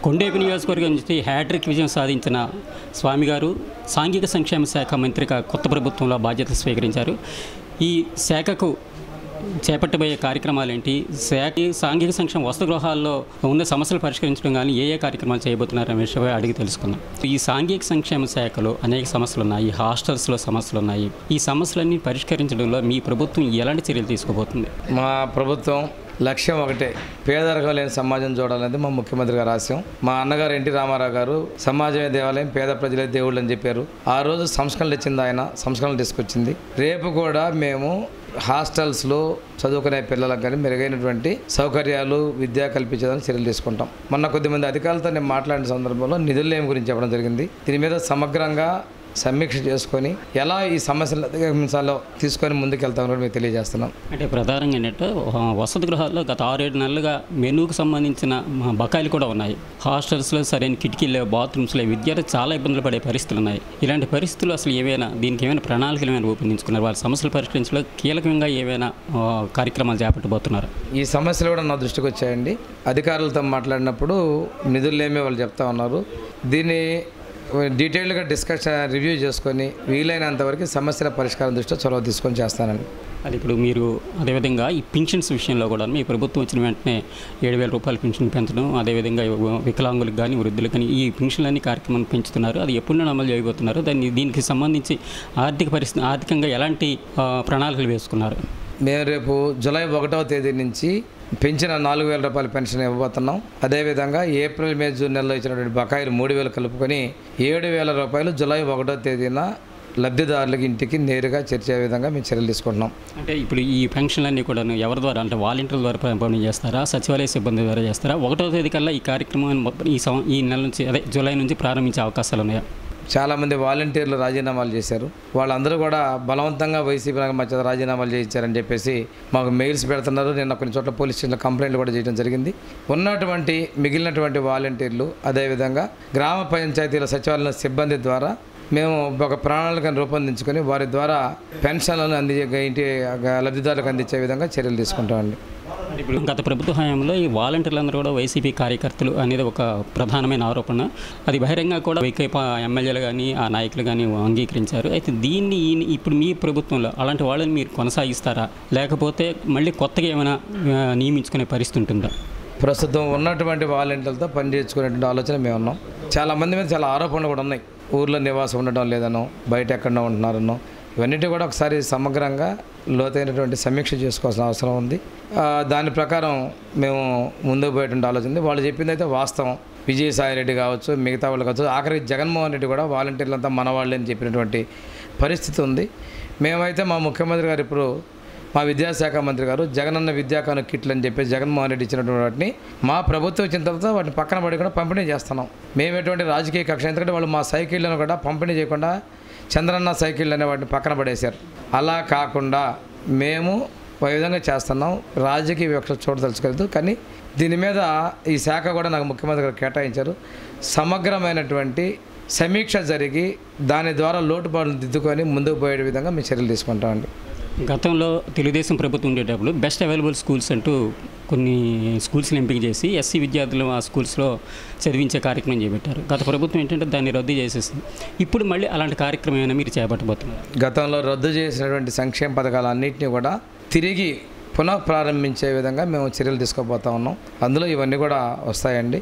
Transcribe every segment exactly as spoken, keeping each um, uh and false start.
కొండేపి నియోజకవర్గం నుంచి హ్యాట్రిక్ విజయం సాధించిన స్వామి గారు సాంఘిక సంక్షేమ శాఖ మంత్రిగా కొత్త ప్రభుత్వంలో బాధ్యతలు స్వీకరించారు. ఈ శాఖకు చేపట్టబోయే కార్యక్రమాలు ఏంటి, శాఖ సాంఘిక సంక్షేమ వసతి గృహాల్లో ఉన్న సమస్యలు పరిష్కరించడం కానీ ఏ ఏ కార్యక్రమాలు చేయబోతున్నారనే విషయమై అడిగి తెలుసుకుందాం. ఈ సాంఘిక సంక్షేమ శాఖలో అనేక సమస్యలు ఉన్నాయి, హాస్టల్స్లో సమస్యలు ఉన్నాయి. ఈ సమస్యలన్నీ పరిష్కరించడంలో మీ ప్రభుత్వం ఎలాంటి చర్యలు తీసుకోబోతుంది? మా ప్రభుత్వం లక్ష్యం ఒకటే, పేదరికం లేని సమాజం చూడాలనేది మా ముఖ్యమంత్రి గారి ఆశయం. మా అన్నగారు ఎన్టీ రామారావు గారు సమాజమే దేవాలయం, పేద ప్రజలే దేవుళ్ళు అని చెప్పారు. ఆ రోజు సంస్కరణలు ఇచ్చింది ఆయన, సంస్కరణలు తీసుకొచ్చింది. రేపు కూడా మేము హాస్టల్స్లో చదువుకునే పిల్లలకు కానీ మెరుగైనటువంటి సౌకర్యాలు, విద్య కల్పించేదానికి చర్యలు తీసుకుంటాం. మొన్న కొద్దిమంది అధికారులతో నేను మాట్లాడిన సందర్భంలో నిధులేమి గురించి చెప్పడం జరిగింది. దీని మీద సమగ్రంగా సమీక్ష చేసుకొని ఎలా ఈ సమస్యలు అధిగమించాలో తీసుకొని ముందుకెళ్తామని కూడా మీకు తెలియజేస్తున్నాం. అంటే ప్రధానంగా ఏంటంటే వసతి గృహాల్లో గత ఆరేడు నెలలుగా మెనూకు సంబంధించిన బకాయిలు కూడా ఉన్నాయి. హాస్టల్స్లో సరైన కిటికీలు, బాత్రూమ్స్లో విద్యార్థులు చాలా ఇబ్బందులు పడే పరిస్థితులు ఉన్నాయి. ఇలాంటి పరిస్థితులు అసలు ఏవైనా దీనికి ఏమైనా ప్రణాళికలు ఏమైనా రూపొందించుకున్నారు? వాళ్ళ సమస్యలు పరిష్కరించడంలో కీలకంగా ఏవైనా కార్యక్రమాలు చేపట్టబోతున్నారు? ఈ సమస్యలు కూడా నా దృష్టికి వచ్చాయండి. అధికారులతో మాట్లాడినప్పుడు నిధులేమీ వాళ్ళు చెప్తా ఉన్నారు. దీన్ని డీటెయిల్గా డిస్కషన్ రివ్యూ చేసుకొని వీలైనంతవరకు సమస్యల పరిష్కారం దృష్టిలో చొరవ తీసుకొని చేస్తానండి. అది ఇప్పుడు మీరు అదేవిధంగా ఈ పింఛన్స్ విషయంలో కూడా మీ ప్రభుత్వం వచ్చిన వెంటనే ఏడు వేల రూపాయల పింఛన్ పెంచడం, అదేవిధంగా వికలాంగులకు కానీ వృద్ధులకు కానీ ఈ పింఛన్లన్నీ కార్యక్రమాన్ని పెంచుతున్నారు. అది ఎప్పుడు అమలు చేయబోతున్నారు? దాన్ని దీనికి సంబంధించి ఆర్థిక పరిస్థితి ఆర్థికంగా ఎలాంటి ప్రణాళికలు వేసుకున్నారు? మేము రేపు జూలై ఒకటవ తేదీ నుంచి పెంచిన నాలుగు వేల రూపాయల పెన్షన్ ఇవ్వబోతున్నాం. అదేవిధంగా ఏప్రిల్ మే జూన్ నెలలో ఇచ్చినటువంటి బకాయిలు మూడు వేలు కలుపుకొని ఏడు వేల రూపాయలు జూలై ఒకటో తేదీన లబ్ధిదారులకి ఇంటికి నేరుగా చేర్చే విధంగా మేము చర్యలు తీసుకుంటున్నాం. అంటే ఇప్పుడు ఈ పెన్షన్లన్నీ కూడా ఎవరి ద్వారా, అంటే వాలంటీర్ల ద్వారా పంపిణీ చేస్తారా, సచివాలయ సిబ్బంది ద్వారా చేస్తారా? ఒకటో తేదీ కల్లా ఈ కార్యక్రమం ఈ సం ఈ నెల నుంచి అదే జూలై నుంచి ప్రారంభించే అవకాశాలు ఉన్నాయా? చాలామంది వాలంటీర్లు రాజీనామాలు చేశారు. వాళ్ళందరూ కూడా బలవంతంగా వైసీపీ మధ్య రాజీనామాలు చేయించారని చెప్పేసి మాకు మెయిల్స్ పెడుతున్నారు. నిన్న కొన్ని చోట్ల పోలీస్ స్టేషన్లో కంప్లైంట్లు కూడా చేయడం జరిగింది. ఉన్నటువంటి మిగిలినటువంటి వాలంటీర్లు, అదేవిధంగా గ్రామ పంచాయతీల సచివాలయ సిబ్బంది ద్వారా మేము ఒక ప్రణాళికను రూపొందించుకొని వారి ద్వారా పెన్షన్లను అంది ఇంటి లబ్ధిదారులకు అందించే విధంగా చర్యలు తీసుకుంటామండి. ఇప్పుడు గత ప్రభుత్వ హయాంలో ఈ వాలంటీర్లందరూ కూడా వైసీపీ కార్యకర్తలు అనేది ఒక ప్రధానమైన ఆరోపణ. అది బహిరంగ కూడా వైకాపా ఎమ్మెల్యేలు కానీ ఆ నాయకులు కానీ అంగీకరించారు. అయితే దీన్ని ఇప్పుడు మీ ప్రభుత్వంలో అలాంటి వాళ్ళని మీరు కొనసాగిస్తారా, లేకపోతే మళ్ళీ కొత్తగా ఏమైనా నియమించుకునే పరిస్థితి ఉంటుందా? ప్రస్తుతం ఉన్నటువంటి వాలంటీర్లతో పనిచేసుకునేటువంటి ఆలోచన మేము ఉన్నాం. చాలామంది మీద చాలా ఆరోపణలు కూడా ఉన్నాయి. ఊర్లో నివాసం ఉండడం లేదనో, బయట ఎక్కడో ఉంటున్నారనో, ఇవన్నిటి కూడా ఒకసారి సమగ్రంగా లోతైనటువంటి సమీక్ష చేసుకోవాల్సిన అవసరం ఉంది. దాని ప్రకారం మేము ముందుకు పోయేటువంటి ఆలోచన ఉంది. వాళ్ళు చెప్పింది అయితే వాస్తవం. విజయసాయి రెడ్డి కావచ్చు, మిగతా వాళ్ళు కావచ్చు, ఆఖరికి జగన్మోహన్ రెడ్డి కూడా వాలంటీర్లంతా మన వాళ్ళే అని చెప్పినటువంటి పరిస్థితి ఉంది. మేమైతే మా ముఖ్యమంత్రి గారు ఇప్పుడు మా విద్యాశాఖ మంత్రి గారు జగనన్న విద్యాకాను కిట్లు అని చెప్పి జగన్మోహన్ రెడ్డి ఇచ్చినటువంటి వాటిని మా ప్రభుత్వం ఇచ్చిన తర్వాత వాటిని పక్కన పడి కూడా పంపిణీ చేస్తున్నాం. మేము ఎటువంటి రాజకీయ కక్ష, ఎందుకంటే వాళ్ళు మా సైకిళ్లను కూడా పంపిణీ చేయకుండా చంద్రన్న సైకిళ్ళు అనే వాటిని పక్కన పడేశారు. అలా కాకుండా మేము ఒక విధంగా చేస్తున్నాం. రాజకీయ వివక్ష చూడదలుచుకోలేదు. కానీ దీని మీద ఈ శాఖ కూడా నాకు ముఖ్యమంత్రి గారు కేటాయించారు. సమగ్రమైనటువంటి సమీక్ష జరిగి దాని ద్వారా లోటుపాట్లు దిద్దుకొని ముందుకు పోయే విధంగా మేము చర్యలు తీసుకుంటామండి. గతంలో తెలుగుదేశం ప్రభుత్వం ఉండేటప్పుడు బెస్ట్ అవైలబుల్ స్కూల్స్ అంటూ కొన్ని స్కూల్స్ని ఎంపిక చేసి ఎస్సీ విద్యార్థులు ఆ స్కూల్స్లో చదివించే కార్యక్రమం చేపట్టారు. గత ప్రభుత్వం ఏంటంటే దాన్ని రద్దు చేసేసింది. ఇప్పుడు మళ్ళీ అలాంటి కార్యక్రమం ఏమైనా మీరు చేపట్టబోతున్నారు? గతంలో రద్దు చేసినటువంటి సంక్షేమ పథకాలన్నింటినీ కూడా తిరిగి పునః ప్రారంభించే విధంగా మేము చర్యలు తీసుకోబోతా ఉన్నాం. అందులో ఇవన్నీ కూడా వస్తాయండి.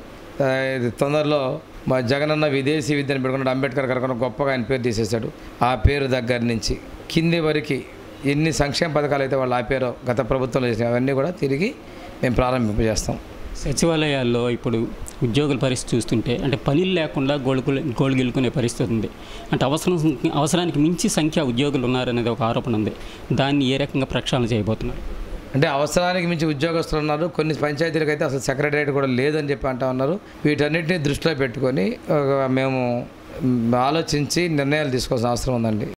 తొందరలో మా జగనన్న విదేశీ విద్యను పెట్టుకున్నాడు. అంబేద్కర్ గారు గొప్పగా ఆయన పేరు తీసేశాడు. ఆ పేరు దగ్గర నుంచి కింది వరకు ఎన్ని సంక్షేమ పథకాలు అయితే వాళ్ళు ఆపారో గత ప్రభుత్వంలో చేసిన అవన్నీ కూడా తిరిగి మేము ప్రారంభింపజేస్తాం. సచివాలయాల్లో ఇప్పుడు ఉద్యోగుల పరిస్థితి చూస్తుంటే అంటే పనులు లేకుండా గోళుకు గోళ్ళు గెలుకునే పరిస్థితి ఉంది. అంటే అవసరం అవసరానికి మించి సంఖ్య ఉద్యోగులు ఉన్నారనేది ఒక ఆరోపణ ఉంది. దాన్ని ఏ రకంగా ప్రక్షాళన చేయబోతున్నారు? అంటే అవసరానికి మించి ఉద్యోగస్తులు ఉన్నారు. కొన్ని పంచాయతీలకు అయితే అసలు సెక్రటరియట్ కూడా లేదని చెప్పి అంటా ఉన్నారు. వీటన్నిటిని దృష్టిలో పెట్టుకొని మేము ఆలోచించి నిర్ణయాలు తీసుకోవాల్సిన అవసరం ఉందండి.